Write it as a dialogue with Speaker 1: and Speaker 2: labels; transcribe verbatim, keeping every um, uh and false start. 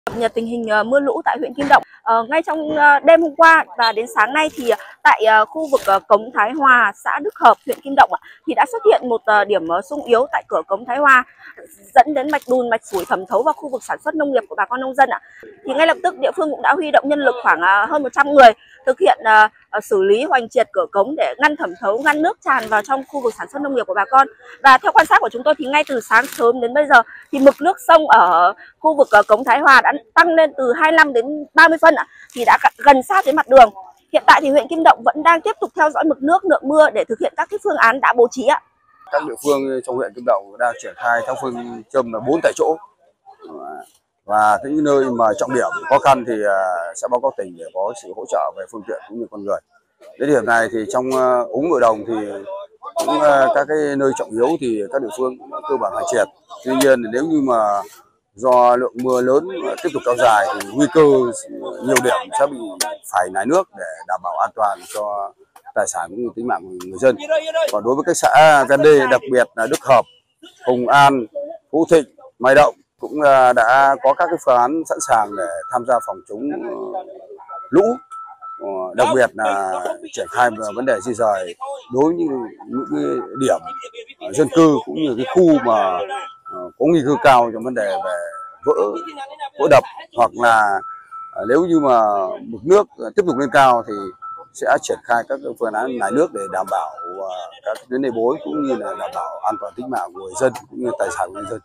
Speaker 1: Cập nhật tình hình mưa lũ tại huyện Kim Động. Ờ, ngay trong đêm hôm qua và đến sáng nay thì tại khu vực cống Thái Hòa, xã Đức Hợp, huyện Kim Động thì đã xuất hiện một điểm xung yếu tại cửa cống Thái Hòa, dẫn đến mạch bùn, mạch phủi thẩm thấu vào khu vực sản xuất nông nghiệp của bà con nông dân ạ. Thì ngay lập tức địa phương cũng đã huy động nhân lực khoảng hơn một trăm người thực hiện uh, xử lý hoành triệt cửa cống để ngăn thẩm thấu, ngăn nước tràn vào trong khu vực sản xuất nông nghiệp của bà con. Và theo quan sát của chúng tôi thì ngay từ sáng sớm đến bây giờ thì mực nước sông ở khu vực uh, cống Thái Hòa đã tăng lên từ hai mươi lăm đến ba mươi phân ạ, thì đã gần sát với mặt đường. Hiện tại thì huyện Kim Động vẫn đang tiếp tục theo dõi mực nước, lượng mưa để thực hiện các cái phương án đã bố trí ạ.
Speaker 2: Các địa phương trong huyện Kim Động đang triển khai theo phương châm là bốn tại chỗ, và những nơi mà trọng điểm khó khăn thì sẽ báo cáo tỉnh để có sự hỗ trợ về phương tiện cũng như con người. Đến điểm này thì trong úng nội đồng thì cũng các cái nơi trọng yếu thì các địa phương cơ bản hoàn triệt. Tuy nhiên nếu như mà do lượng mưa lớn tiếp tục kéo dài thì nguy cơ nhiều điểm sẽ bị phải nài nước để đảm bảo an toàn cho tài sản cũng như tính mạng của người dân. Còn đối với các xã ven đê, đặc biệt là Đức Hợp, Hùng An, Phú Thịnh, Mai Động cũng đã có các cái phương án sẵn sàng để tham gia phòng chống lũ, đặc biệt là triển khai vấn đề di rời đối với những cái điểm dân cư cũng như cái khu mà có nguy cơ cao trong vấn đề về vỡ vỡ đập, hoặc là nếu như mà mực nước tiếp tục lên cao thì sẽ triển khai các phương án nài nước để đảm bảo các tuyến đê bối cũng như là đảm bảo an toàn tính mạng của người dân cũng như tài sản của người dân.